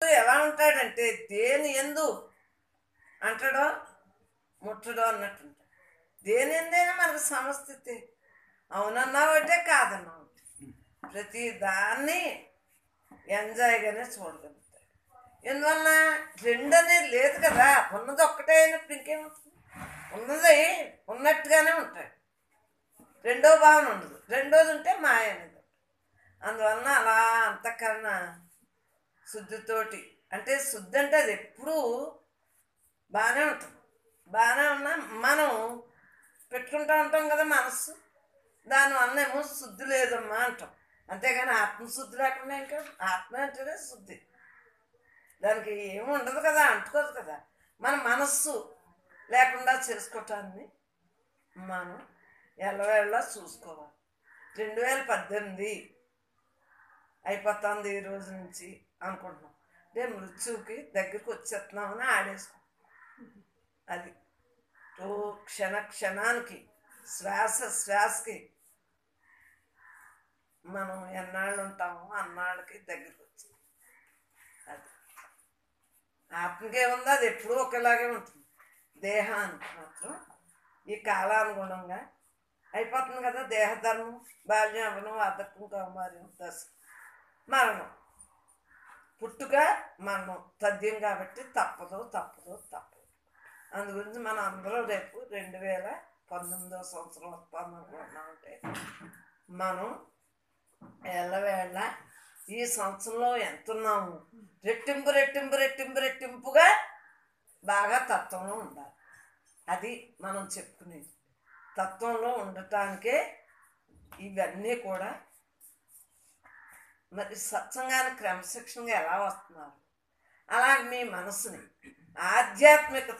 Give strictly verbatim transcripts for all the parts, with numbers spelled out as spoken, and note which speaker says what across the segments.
Speaker 1: ఎప్పుడు ఎలా ఉంటాడంటే దేని ఎందు అంటాడో ముట్టడో అన్నట్టు ఉంటాడు. దేని ఎందైనా మనకు సమస్థితి, అవునన్నా ఒకటే కాదన్నా ఒకటి, ప్రతి దాన్ని ఎంజాయ్గానే చూడగలుగుతాడు. ఎందువల్ల రెండు అనేది లేదు కదా, ఉన్నది ఒక్కటే అయినప్పుడు ఇంకేమవుతుంది, ఉన్నది ఉన్నట్టుగానే ఉంటాడు. రెండో భావన ఉండదు, రెండోది ఉంటే మాయ అనేది. అందువలన అలా అంతఃకరణ శుద్ధితోటి, అంటే శుద్ధి అంటే అది ఎప్పుడూ బాగానే ఉంటుంది. బాగానే ఉన్నా మనం పెట్టుకుంటూ ఉంటాం కదా మనస్సు, దానివల్ల ఏమో శుద్ధి లేదమ్మా అంటాం. అంతేగాని ఆత్మశుద్ధి లేకుండా ఇంకా ఆత్మ అంటేనే శుద్ధి, దానికి ఏమి ఉండదు కదా, అంటుకోదు కదా. మన మనస్సు లేకుండా చేసుకోవటాన్ని మనం ఎల్లవేళ్ళ చూసుకోవాలి. రెండు వేల పద్దెనిమిది అయిపోతుంది ఈ రోజు నుంచి అనుకుంటున్నాం, అంటే మృత్యువుకి దగ్గరికి వచ్చేస్తున్నామని ఆడేసుకుంటాం. అది ఓ క్షణ క్షణానికి, శ్వాస శ్వాసకి మనం ఎన్నాళ్ళు ఉంటామో అన్నాళ్ళకి దగ్గరికి వచ్చాం. అది ఆత్మకేముందో అది ఎప్పుడూ ఒకేలాగే ఉంటుంది. దేహానికి మాత్రం ఈ కాలానుగుణంగా అయిపోతుంది కదా. దేహధర్మం బాల్యం, అవనం, వార్ధక్యం, కౌమార్యం, దశ, మరణం, పుట్టుక మరణం తథ్యం కాబట్టి తప్పదు తప్పదు తప్పదు. అందు గురించి మనం అందరూ రేపు రెండు వేల పంతొమ్మిదవ సంవత్సరం వస్తాను అనుకుంటున్నామంటే మనం ఎల్లవేళ ఈ సంవత్సరంలో ఎంతున్నాము రెట్టింపు రెట్టింపు రెట్టింపు రెట్టింపుగా బాగా తత్వంలో ఉండాలి. అది మనం చెప్పుకునేది. తత్వంలో ఉండటానికే ఇవన్నీ కూడా. మరి సత్సంగాన్ని క్రమశిక్షణగా ఎలా వస్తున్నారు, అలాగే మీ మనసుని ఆధ్యాత్మికత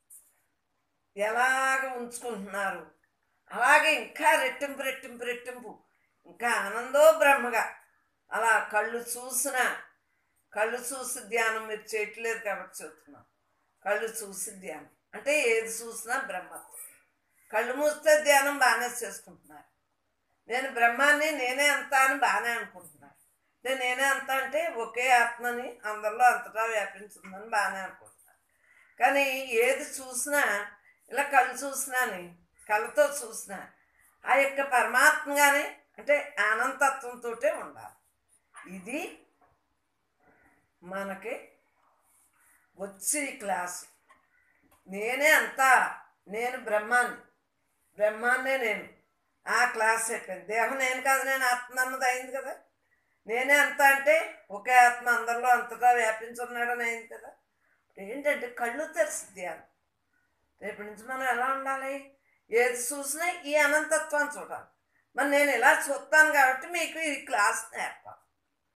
Speaker 1: ఎలాగ ఉంచుకుంటున్నారు, అలాగే ఇంకా రెట్టింపు రెట్టింపు రెట్టింపు ఇంకా ఆనందో బ్రహ్మగా అలా కళ్ళు చూసిన కళ్ళు చూసి ధ్యానం మీరు చేయట్లేదు కాబట్టి చెప్తున్నాం. కళ్ళు చూసి ధ్యానం అంటే ఏది చూసినా బ్రహ్మత్వం. కళ్ళు మూస్తే ధ్యానం బాగానే చేసుకుంటున్నారు. నేను బ్రహ్మాన్ని నేనే అంతా అని బాగానే అనుకుంటున్నాను. నేను నేనే అంతా అంటే ఒకే ఆత్మని అందరిలో అంతటా వ్యాపించిందని బాగానే అనుకుంటున్నాను. కానీ ఏది చూసినా ఇలా కళ్ళు చూసినాని కళ్ళతో చూసినా ఆ యొక్క పరమాత్మగానే అంటే ఆనందతత్వంతో ఉండాలి. ఇది మనకి వచ్చి క్లాసు. నేనే అంతా, నేను బ్రహ్మాన్ని, బ్రహ్మాన్నే నేను, ఆ క్లాస్ అయిపోయింది. దేహం నేను కాదు, నేను ఆత్మ అన్నది అయింది కదా. నేనే అంతా అంటే ఒకే ఆత్మ అందరిలో అంతటా వ్యాపించున్నాడని అయింది కదా. ఏంటంటే కళ్ళు తెరిసి ధ్యానం. రేపటి నుంచి మనం ఎలా ఉండాలి, ఏది చూసినా ఈ అనంతత్వాన్ని చూడాలి. మరి నేను ఇలా చూస్తాను కాబట్టి మీకు ఈ క్లాస్ నేర్పాలి.